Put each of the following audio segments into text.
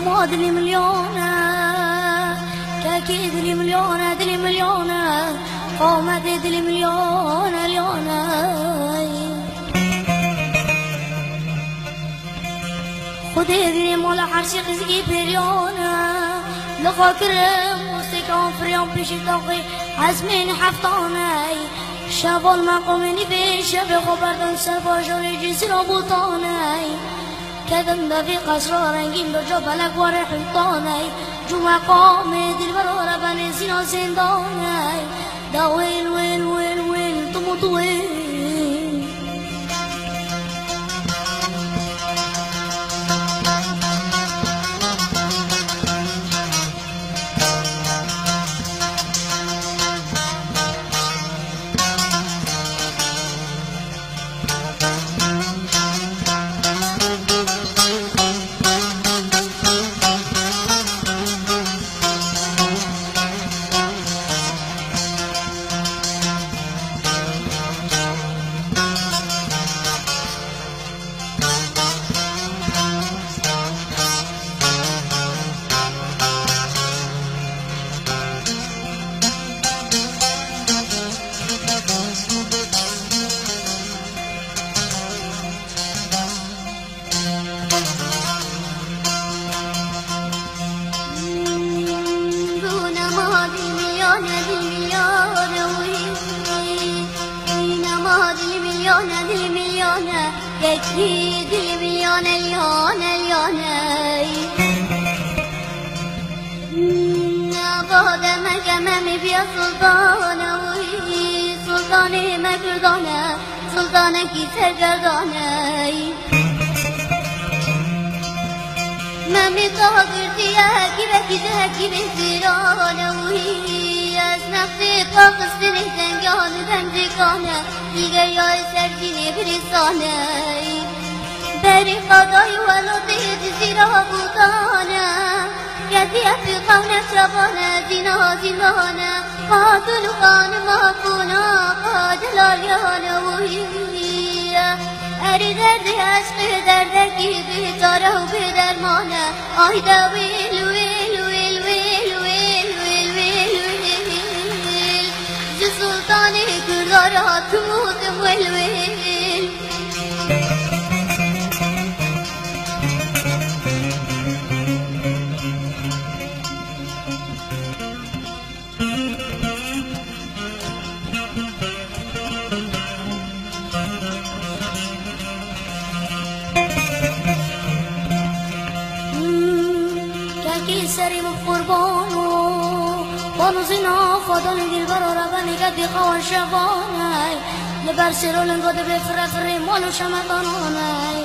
ما دلي مليونة كاكي دلي مليونة دلي مليونة قومة دلي مليونة ليونة خدي دلي مولا حرشي قزقي بريونة لخاكرم وستيكون فريون بيشي توقي عزمين حفطاني شابال مقومني في شب خبردن سرباجور جنسي رابطاني كدم دفي قصر رنگين برجا بلق وار حيطاني جو مقام دل برار بني سينا زنداني دا ويل ويل ويل ويل تموت ويل يكفي دل مليون اليون بعد ما كمامي في سلطانة وهي سلطانة ما كردانة سلطانة كي سرگردانة مامي طاقرتي هكي بسيرانة وهي از نفسي طاقستني زنگانة بندگانة دیگر یار سرچینه برسانه بری خدای ولوده زیرا بودانه کسی افیقانه شبانه زینا زندانه قاتل خانه مافونا قاتلالیانه وحیه اری درد عشق دردکی بیچاره و بدرمانه آیده ویل ویل ویل ویل ویل ویل ویل ویل ز سلطان کردارا تموت ویل ویل سری قربانو بانو زینا خدان دل برا ربنی گدی خوان شبانای لبر سرولن گده بفرفری مالو شمدانانای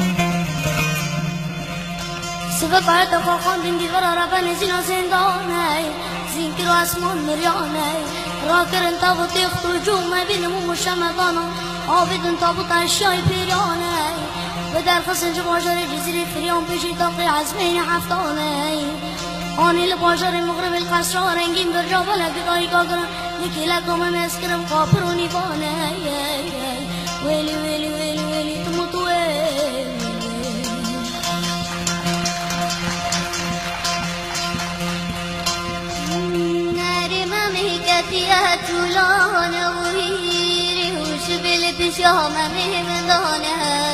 سبب باید خواهان دل برا ربنی زینا زندانای زین کرو اسمان مریانای را کرن تابو تیختو جومه بینمو شمدانا آبیدن تابو تشای پیرانای و در خسن جو باجر جزیره فریان پیشی تاقی عزمین حفتانه آنی لباجر مغرب القصر رنگین برجا بلد داری کاغرم یکی لکم مسکرم کافرونی بانه ویلی ویلی ویلی ویلی تموتو ویلی نرمم هکتیه طولانه و هیری هوش بل پیشامم مندانه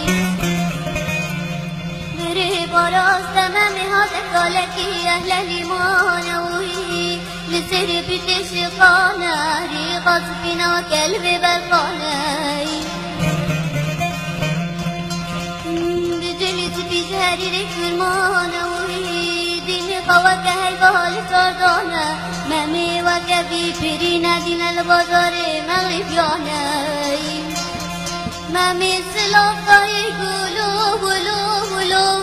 براستم هاد قالكي أهل الإيمان وهي لسر بتشقانا ريقص فينا كلب بالقانا بجلس بجهر ركرمان وهي دين قوك هالبال سردانا مامي وكبي برينا دين البازار مغربيانا مامي سلاقا يقولوا ولو ولو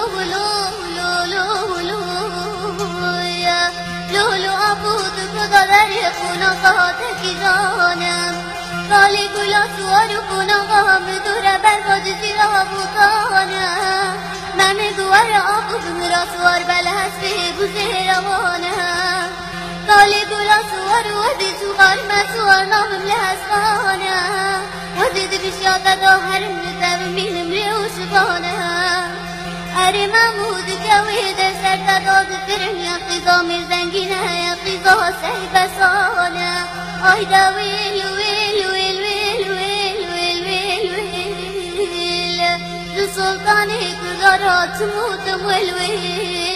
لولو عبود قدر خونه قاعدة كزانم قالي كل سوار خونه قام دور برباد زیرا بودانم من دوار عبود مرا سوار بلهس به بزرمانم قالي كل سوار ودي سوار ما سوار نامم لهسانم ودي بشياطة ظاهر من تبمين مريوش بانم اری محمود که دوید سر داد فرن یا قضا مرزنگینه یا قضا سهی بسانه آی دویل ویل ویل ویل ویل ویل ویل ویل سلطانی کردارات موتم ویل ویل